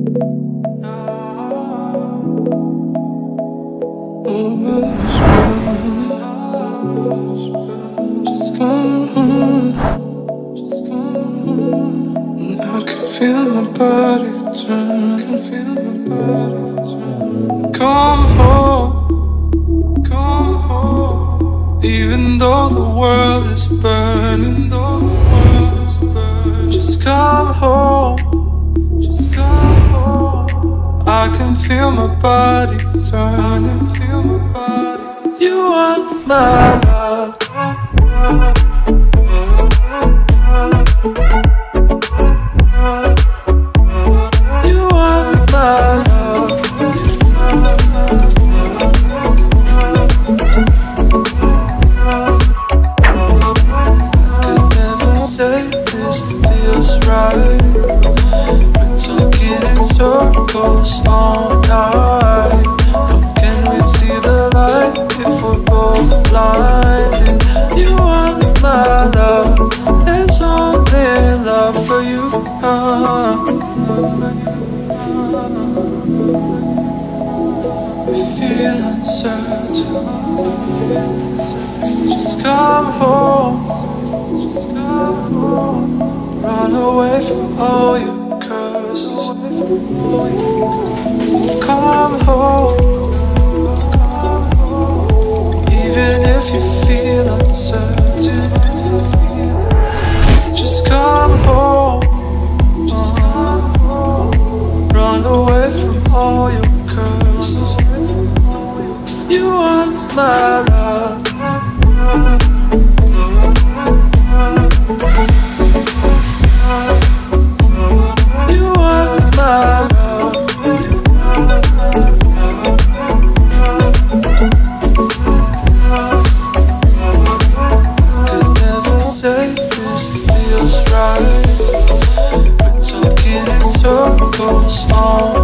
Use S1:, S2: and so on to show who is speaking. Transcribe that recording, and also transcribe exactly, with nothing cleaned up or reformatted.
S1: Just come home, just come home. And I can feel my body turn, can feel my body turn. Come home, come home. Even though the world is burning, though the world is burning. Just come home, just come home. I can feel my body turn, I can feel my body. You are my love. You are my love. I could never say this feels right. We're talking in circles all night. How can we see the light if we're both blinded? You are my love. There's only love for you. uh, We feel uncertain. Just come home, just come home. Run away from all your curses. Come home, come home. Even if you feel uncertain, just come home, just come home. Run away from all your curses. You are my love. You are my love. Could never say this feels right. We're talking in circles all